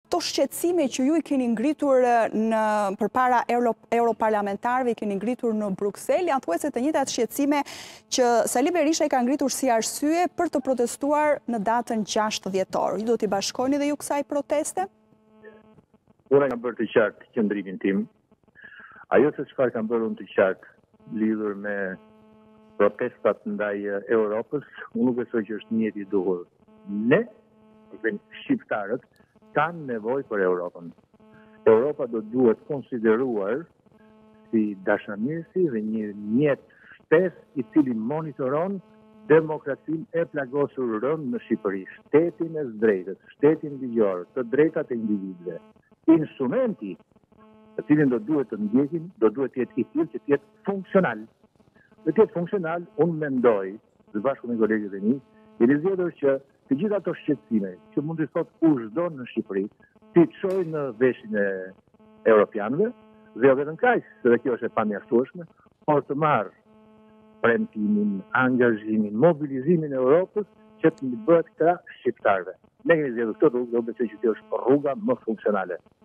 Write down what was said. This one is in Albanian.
Këto shqetësime që ju i keni ngritur përpara europarlamentarëve, i keni ngritur në Bruksel, janë thuajse të njëjtat shqetësime që Sali Berisha i ka ngritur si arsye për të protestuar në datën 6 dhjetor. Ju do t'i bashkoni dhe ju kësaj proteste? Unë kam bërë të qartë qëndrimin tim. Ajo se çfarë kam bërë unë të qartë lidhur me protestat ndaj Europës, unë nuk besoj që është mjeti i duhur. Ne, shqiptarët, kanë nevojë për Europën. Europa do duhet konsideruar si dashamirësi dhe një mjet shtesë i cili monitoron demokracinë e plagosur rënd në Shqipëri, shtetin e drejtës, shtetin ligjor, të drejtat e individëve. Instrumenti të cilin do duhet të ndjekim, do duhet të jetë i tillë që të jetë funksional. Dhe të jetë funksional, unë mendoj, së bashku me kolegët e mi, jeni zgjedhur që të gjitha ato shqetësime që mund të thotë kushdo në Shqipëri, ti çojë në veshin e europianëve, dhe jo vetëm kaq, se kjo është e pamjaftueshme, por të marrë premtimin, angazhimin, mobilizimin e Europës që të bëhet këta shqiptarëve. Ne kemi zgjedhur këtë rrugë, do besoj që kjo është rruga më funksionale.